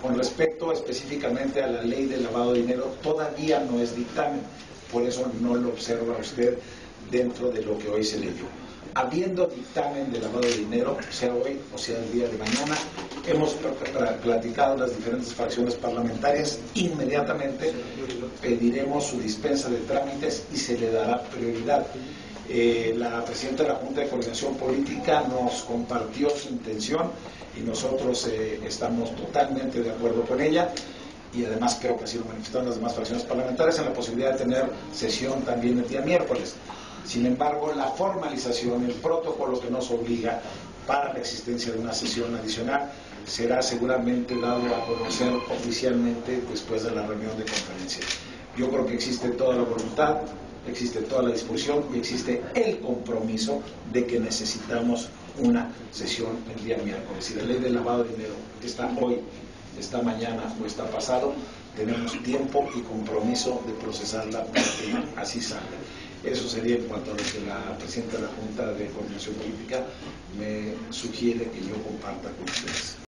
Con respecto específicamente a la ley de lavado de dinero, todavía no es dictamen, por eso no lo observa usted dentro de lo que hoy se leyó. Habiendo dictamen de lavado de dinero, sea hoy o sea el día de mañana, hemos platicado las diferentes fracciones parlamentarias, inmediatamente pediremos su dispensa de trámites y se le dará prioridad. La presidenta de la Junta de Coordinación Política nos compartió su intención y nosotros estamos totalmente de acuerdo con ella, y además creo que así lo manifestaron las demás fracciones parlamentarias, en la posibilidad de tener sesión también el día miércoles. Sin embargo, la formalización, el protocolo que nos obliga para la existencia de una sesión adicional será seguramente dado a conocer oficialmente después de la reunión de conferencia. Yo creo que existe toda la voluntad, existe toda la disposición y existe el compromiso de que necesitamos una sesión el día miércoles. Si la ley del lavado de dinero está hoy, está mañana o está pasado, tenemos tiempo y compromiso de procesarla para que así salga. Eso sería en cuanto a lo que la presidenta de la Junta de Coordinación Política me sugiere que yo comparta con ustedes.